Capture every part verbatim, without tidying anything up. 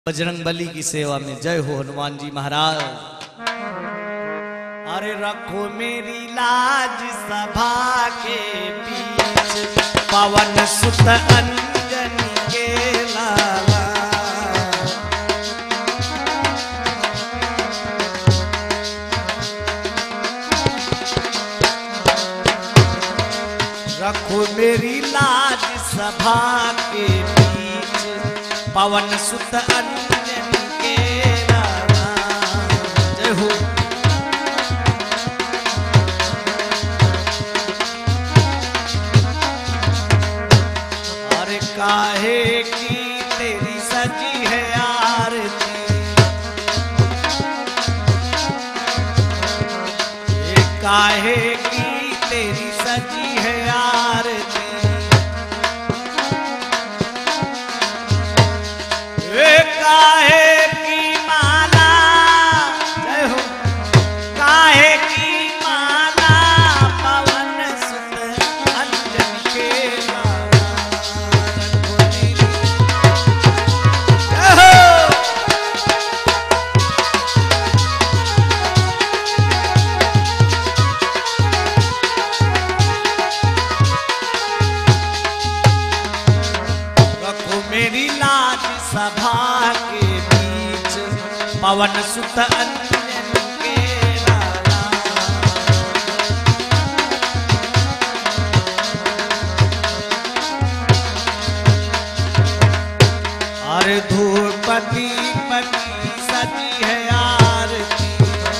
बजरंग बली की सेवा में। जय हो हनुमान जी महाराज। अरे रखो मेरी लाज सभा के बीच, पवन सुत अंजनी के लाला। रखो मेरी लाज सभा के बीच, पवन सुत अंजनी के लाला। जय हो। अरे काहे की तेरी सजी है आरती, ये काहे की तेरी सजी है आरती। काहे की माला, जय हो, काहे की माला, पवन सुत अंजनी के लाला। जय हो। रखो मेरी लाज सभा के बीच, पवन सुत अंजनी के लाला। अरे धूप दीप की सजी है आरती,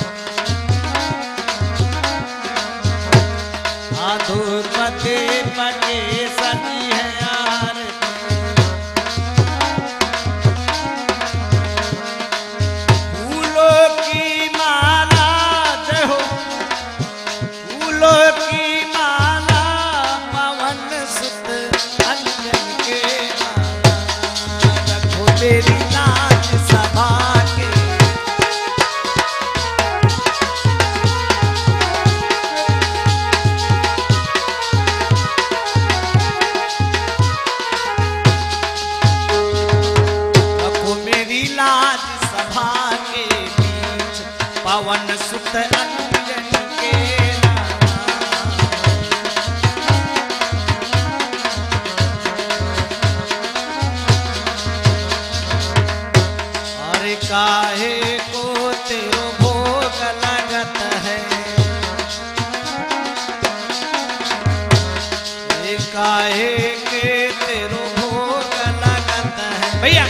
हाँ धूप दीप की सजी है आरती। मेरी लाज सभा के, रखो मेरी लाज सभा के बीच, पवन सुत अंजनी के लाला। काहे को तेरो भोग लगत है, ये काहे के तेरो भोग लगत है। भैया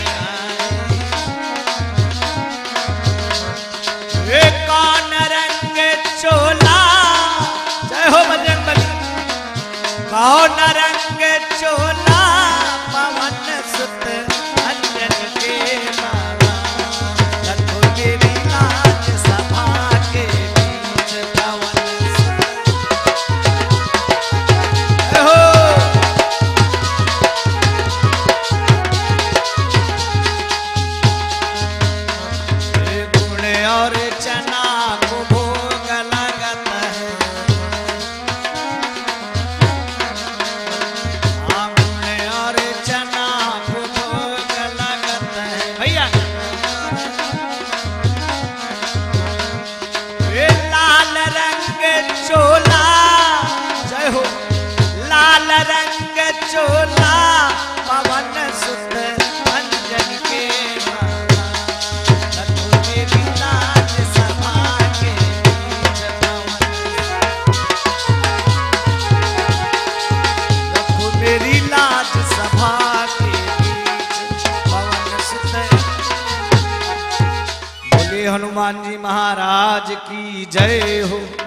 ये कौन रंग चोला, जय हो बजरंग बली, कौन रंग चोला, पवन सुत अंजनी के लाला। और चना को भोग लगत है, आंगुर और चना को भोग लगत है। भैया ये लाल रंग चोला, जय हो, लाल रंग चोला, पवन सुत अंजनी के लाला। मेरी लाज सभा के बीच, पवन सुत। बोले हनुमान जी महाराज की जय हो।